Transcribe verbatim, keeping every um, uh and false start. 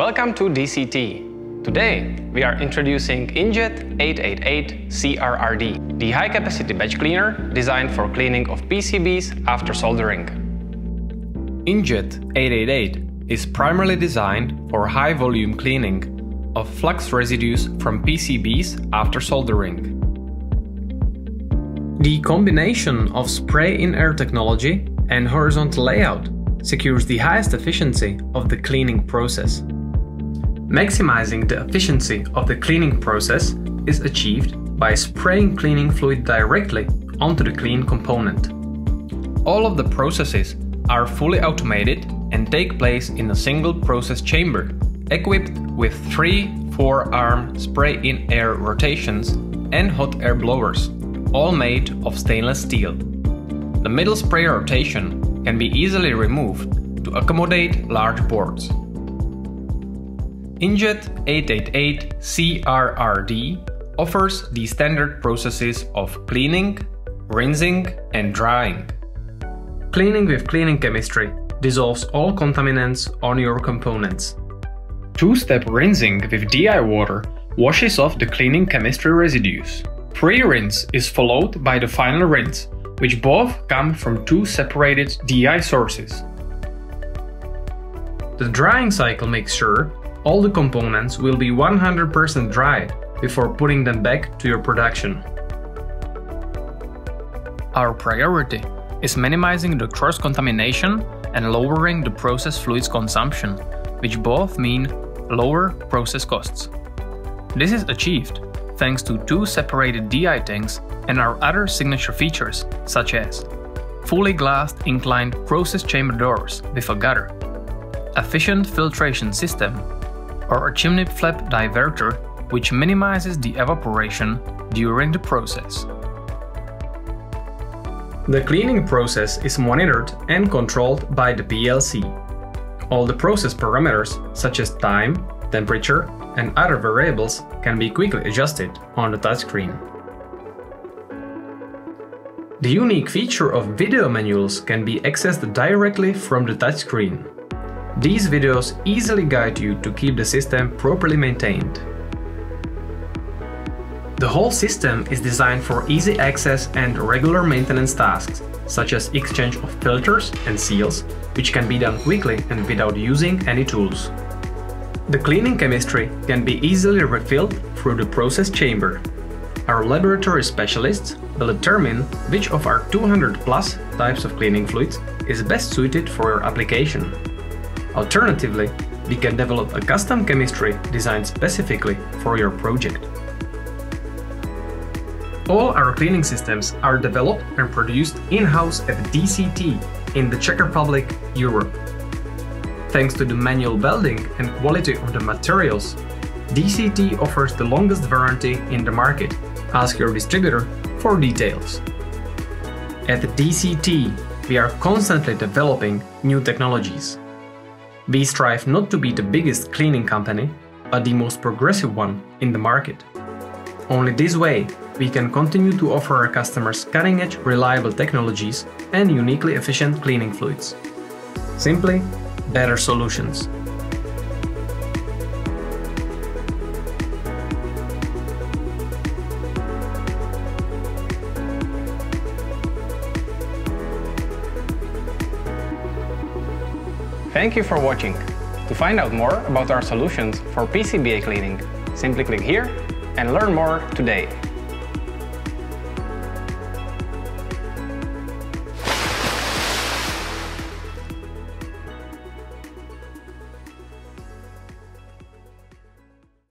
Welcome to D C T. Today we are introducing InJet eight eight eight C R R D, the high-capacity batch cleaner designed for cleaning of P C Bs after soldering. InJet eight eight eight is primarily designed for high-volume cleaning of flux residues from P C Bs after soldering. The combination of spray-in-air technology and horizontal layout secures the highest efficiency of the cleaning process. Maximizing the efficiency of the cleaning process is achieved by spraying cleaning fluid directly onto the clean component. All of the processes are fully automated and take place in a single process chamber, equipped with three four-arm spray-in-air rotations and hot air blowers, all made of stainless steel. The middle spray rotation can be easily removed to accommodate large boards. InJet eight eight eight C R R D offers the standard processes of cleaning, rinsing and drying. Cleaning with cleaning chemistry dissolves all contaminants on your components. Two-step rinsing with D I water washes off the cleaning chemistry residues. Pre-rinse is followed by the final rinse, which both come from two separated D I sources. The drying cycle makes sure all the components will be one hundred percent dried before putting them back to your production. Our priority is minimizing the cross-contamination and lowering the process fluids consumption, which both mean lower process costs. This is achieved thanks to two separated D I tanks and our other signature features, such as fully glassed inclined process chamber doors with a gutter, efficient filtration system, or a chimney flap diverter which minimizes the evaporation during the process. The cleaning process is monitored and controlled by the P L C. All the process parameters such as time, temperature, and other variables can be quickly adjusted on the touchscreen. The unique feature of video manuals can be accessed directly from the touchscreen. These videos easily guide you to keep the system properly maintained. The whole system is designed for easy access and regular maintenance tasks, such as exchange of filters and seals, which can be done quickly and without using any tools. The cleaning chemistry can be easily refilled through the process chamber. Our laboratory specialists will determine which of our two hundred plus types of cleaning fluids is best suited for your application. Alternatively, we can develop a custom chemistry designed specifically for your project. All our cleaning systems are developed and produced in-house at D C T in the Czech Republic, Europe. Thanks to the manual welding and quality of the materials, D C T offers the longest warranty in the market. Ask your distributor for details. At D C T, we are constantly developing new technologies. We strive not to be the biggest cleaning company, but the most progressive one in the market. Only this way, we can continue to offer our customers cutting-edge, reliable technologies and uniquely efficient cleaning fluids. Simply, better solutions. Thank you for watching. To find out more about our solutions for P C B A cleaning, simply click here and learn more today.